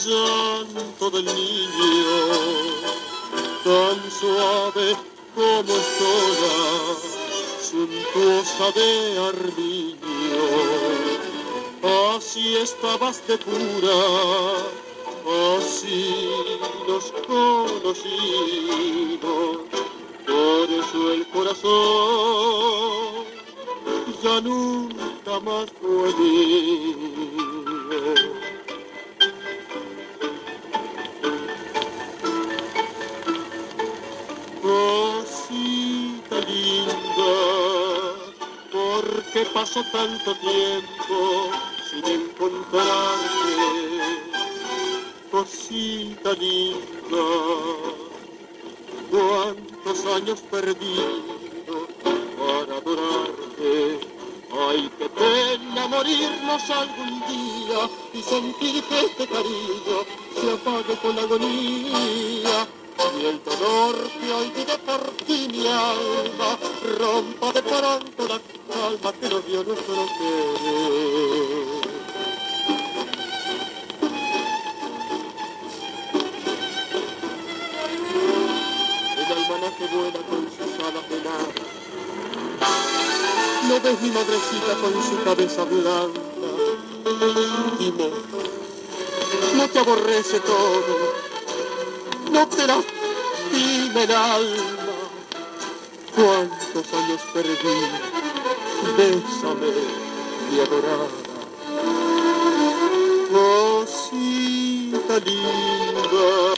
llanto del niño, tan suave como sola, suntuosa de armiño. Así estabas de pura, así nos conocimos, por eso el corazón ya nunca más fue mío. Cosita linda, ¿por qué pasó tanto tiempo sin encontrarte? Cosita linda, cuántos años perdidos para adorarte. Ay, qué pena morirnos algún día y sentir que este cariño se apague con la agonía. Y el dolor que hoy vive por ti mi alma rompa de pronto la calma que nos dio nuestro querer. El almanaque vuela con sus alas de nada. ¿No ves mi madrecita con su cabeza blanca? Dime, ¿no te aborrece todo? ¿No te lastima el alma? ¿Cuántos años perdí? Bésame, mi adorada. Cosita linda.